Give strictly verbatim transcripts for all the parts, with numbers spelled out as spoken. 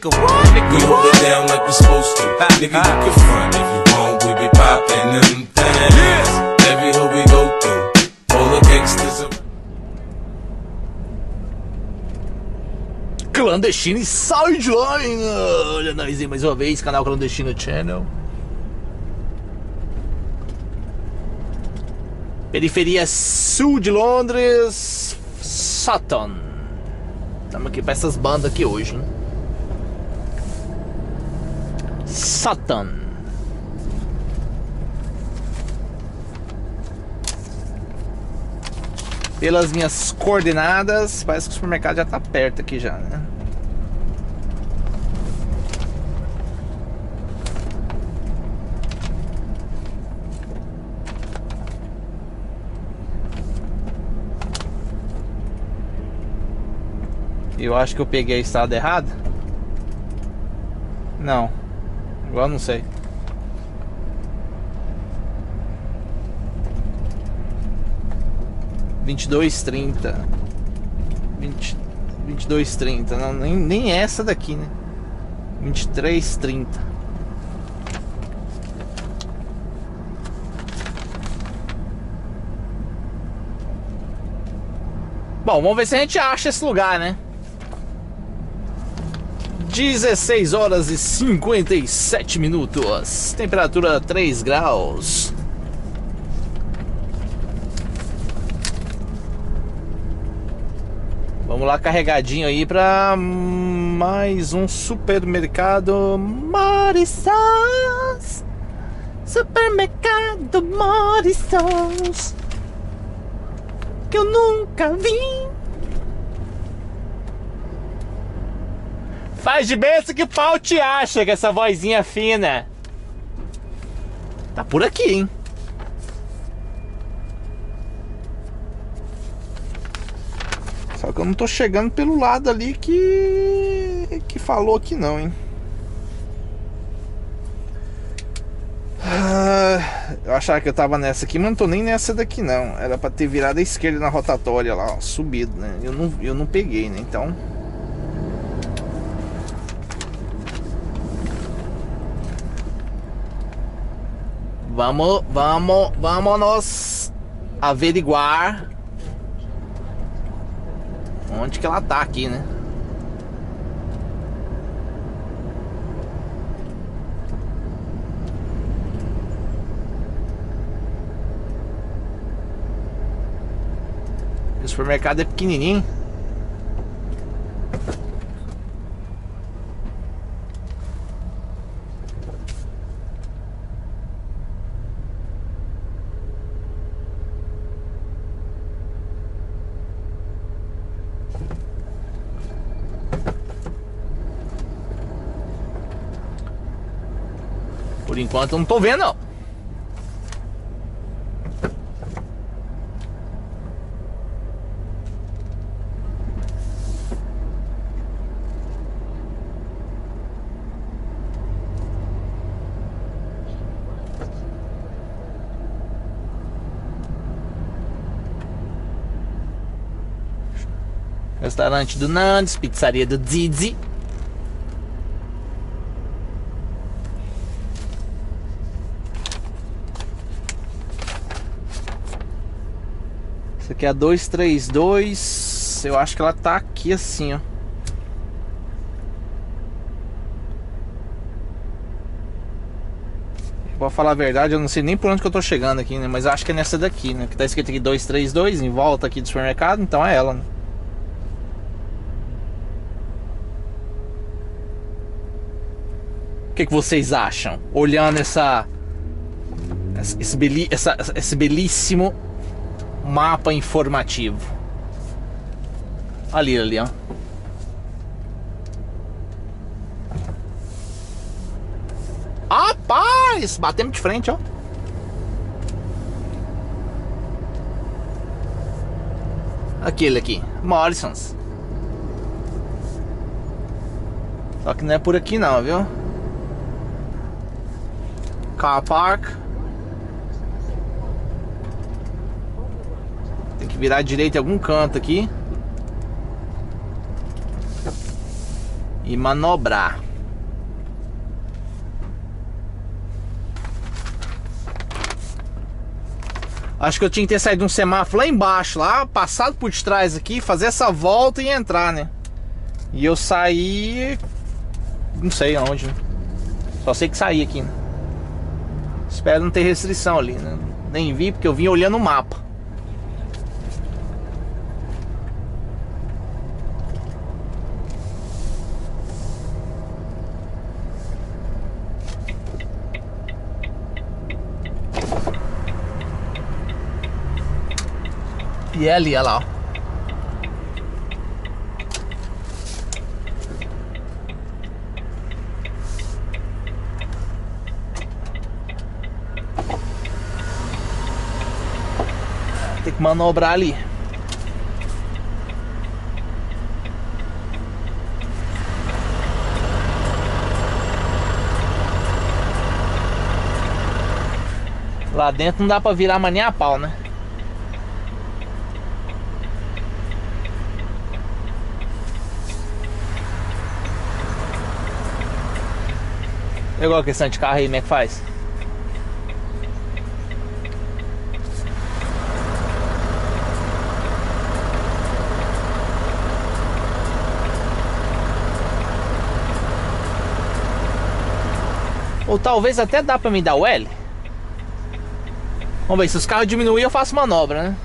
nigga, what? Nigga, we hold it down like we supposed to. Nigga, you can front if you want, we be poppin' them things. Every hood we go through, all the gangsters are... Clandestino e Sideline. Olha nós aí mais uma vez, canal Clandestino Channel. Periferia sul de Londres, Sutton. Estamos aqui para essas bandas aqui hoje, hein? Sutton. Pelas minhas coordenadas, parece que o supermercado já tá perto aqui já, né? Eu acho que eu peguei a estrada errada. Não. Agora não sei. vinte e dois trinta. vinte, vinte e dois trinta. Não, nem, nem essa daqui, né? vinte e três trinta. Bom, vamos ver se a gente acha esse lugar, né? dezesseis horas e cinquenta e sete minutos. Temperatura três graus. Vamos lá carregadinho aí pra mais um supermercado Morrisons. Supermercado Morrisons, que eu nunca vi. Faz de benção que o pau te acha, com essa vozinha fina. Tá por aqui, hein? Só que eu não tô chegando pelo lado ali que... que falou aqui não, hein? Ah, eu achava que eu tava nessa aqui, mas não tô nem nessa daqui não. Era pra ter virado à esquerda na rotatória lá, ó, subido, né? Eu não, eu não peguei, né? Então... Vamos, vamos, vamos nós averiguar onde que ela tá aqui, né? O supermercado é pequenininho. Por enquanto eu não tô vendo, não. Restaurante do Nandes, pizzaria do Zizi. Essa aqui é a dois três dois. Eu acho que ela tá aqui assim, ó. Pra falar a verdade, eu não sei nem por onde que eu tô chegando aqui, né? Mas eu acho que é nessa daqui, né? Que tá escrito aqui dois três dois em volta aqui do supermercado. Então é ela, né? O que, que vocês acham? Olhando essa... Esse, beli, essa, esse belíssimo mapa informativo. Ali, ali, ó. Rapaz, batemos de frente, ó. Aquele aqui, Morrisons. Só que não é por aqui não, viu? Car Park. Tem que virar à direita em algum canto aqui. e manobrar. Acho que eu tinha que ter saído de um semáforo lá embaixo, lá, passado por trás aqui, fazer essa volta e entrar, né? E eu saí... não sei aonde, né? Só sei que saí aqui, né? Espero não ter restrição ali, né? Nem vi, porque eu vim olhando o mapa. E é ali, olha lá, ó. Tem que manobrar ali. Lá dentro não dá pra virar mais nem a pau, né? Igual a questão de carro aí, como é que faz? Ou talvez até dá pra me dar o L. Vamos ver, se os carros diminuírem eu faço manobra, né?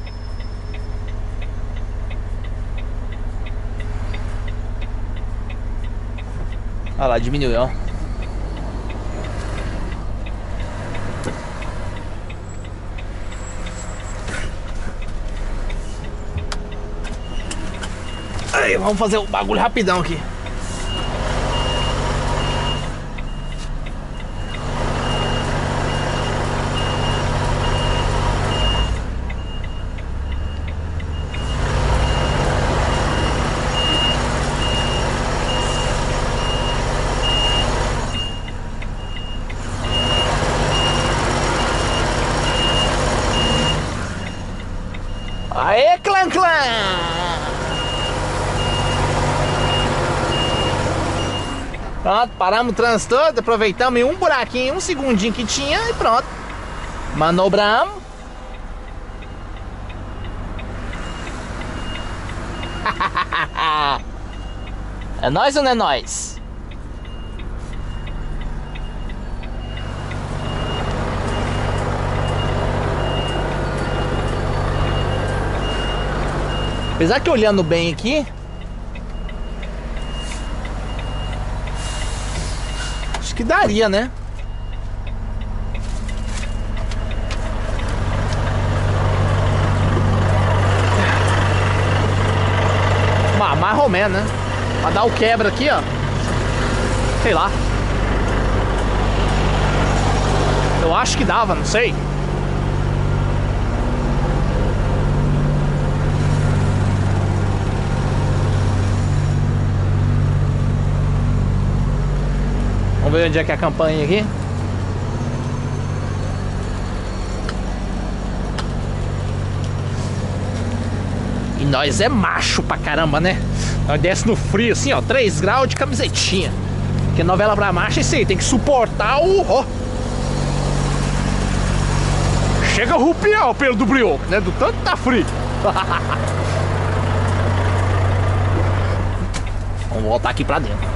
Olha lá, diminuiu, ó. Aí, vamos fazer o bagulho rapidão aqui. Aê, clã, clã! Pronto, paramos o trânsito todo, aproveitamos em um buraquinho, um segundinho que tinha e pronto. Manobramos. É nóis ou não é nóis? Apesar que olhando bem aqui, acho que daria, né? Mas mais ou menos, né? Pra dar o quebra aqui, ó. Sei lá. Eu acho que dava, não sei. Vamos ver onde é que é a campanha aqui. E nós é macho pra caramba, né? Nós desce no frio assim, ó, três graus de camisetinha. Porque novela pra macho é isso aí, tem que suportar o... Ó. Chega a rupiar o pelo do brioco, né? Do tanto que tá frio. Vamos voltar aqui pra dentro.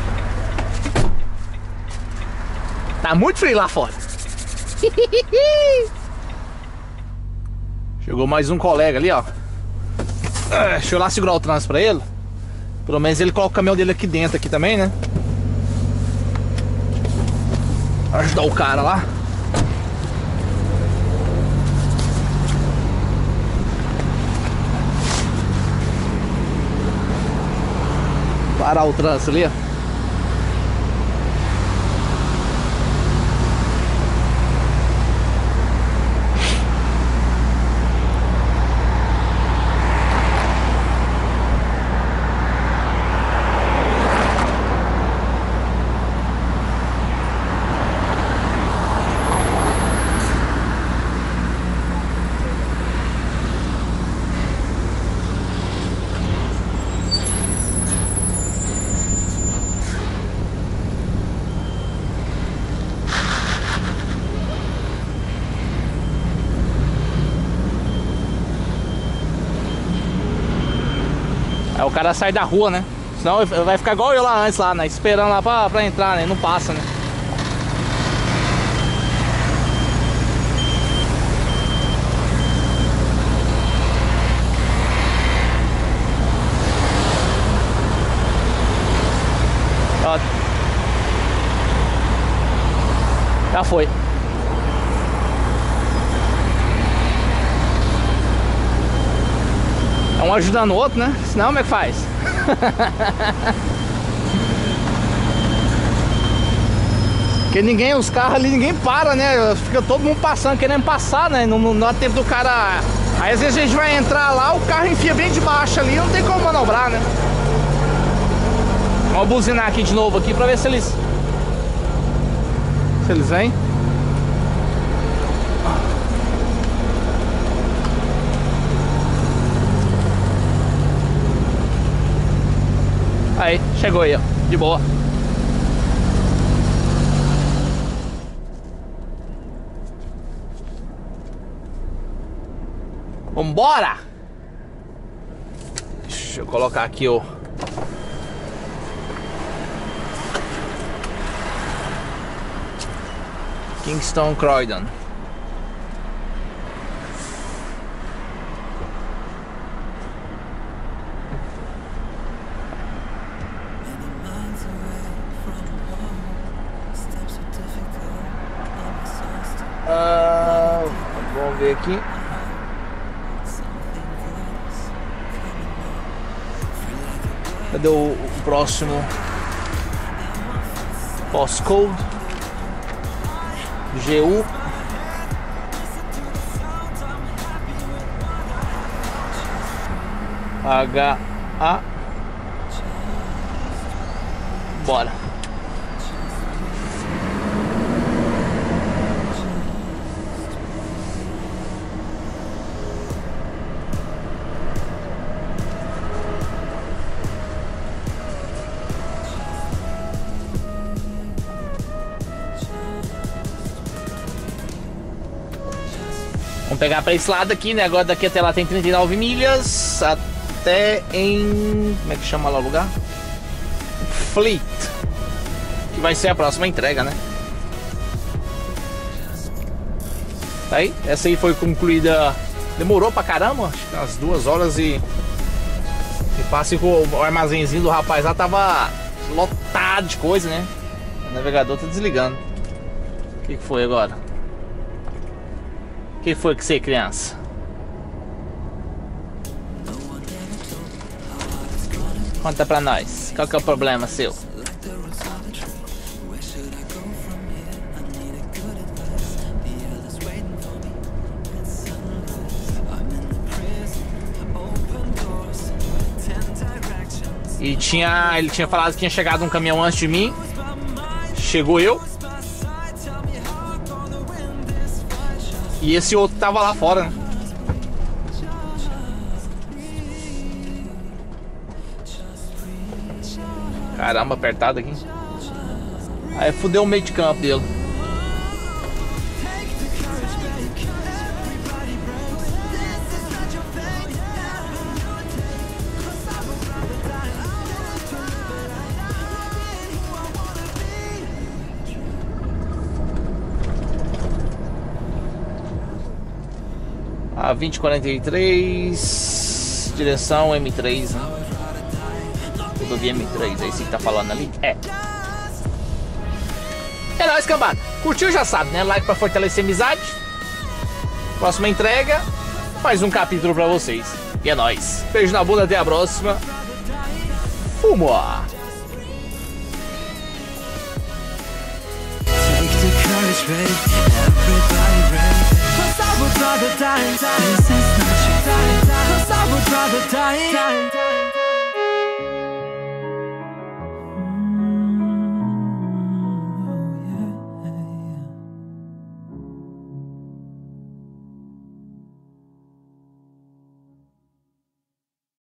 Tá muito frio lá fora. Chegou mais um colega ali, ó. Deixa eu lá segurar o trânsito pra ele. Pelo menos ele coloca o caminhão dele aqui dentro aqui também, né? Ajudar o cara lá. Parar o trânsito ali, ó. Aí o cara sai da rua, né? Senão vai ficar igual eu lá antes, lá, né? Esperando lá pra, pra entrar, né? Não passa, né? Ó. Já foi. É um ajudando o outro, né? Senão como é que faz? Porque ninguém, os carros ali, ninguém para, né? Fica todo mundo passando, querendo passar, né? Não, não dá tempo do cara... Aí às vezes a gente vai entrar lá, o carro enfia bem de baixo ali, não tem como manobrar, né? Vamos buzinar aqui de novo aqui pra ver se eles... Se eles vêm. Aí, chegou aí, ó, de boa. Vambora! Deixa eu colocar aqui o... Kingston Croydon. Uh, vamos ver aqui. Cadê o, o próximo postcode? G U H A. Bora. Vamos pegar para esse lado aqui, né? Agora daqui até lá tem trinta e nove milhas. Até em... Como é que chama lá o lugar? Fleet. Que vai ser a próxima entrega, né? Tá aí. Essa aí foi concluída... Demorou pra caramba. Acho que umas duas horas e... E passe com o armazenzinho do rapaz lá. Tava lotado de coisa, né? O navegador tá desligando. O que, que foi agora? O que foi que você, criança? Conta pra nós. Qual que é o problema seu? E tinha... Ele tinha falado que tinha chegado um caminhão antes de mim. Chegou eu. E esse outro tava lá fora, né? Caramba, apertado aqui. Aí fudeu o meio de campo dele. A vinte e quarenta e três, direção M três, né? Rodovia M três, é isso que tá falando ali? É. É nóis, cambada. Curtiu, já sabe, né? Like pra fortalecer a amizade. Próxima entrega, mais um capítulo pra vocês. E é nóis. Beijo na bunda, até a próxima. Fumo! Everybody ready, 'cause I would rather die. This is not your time.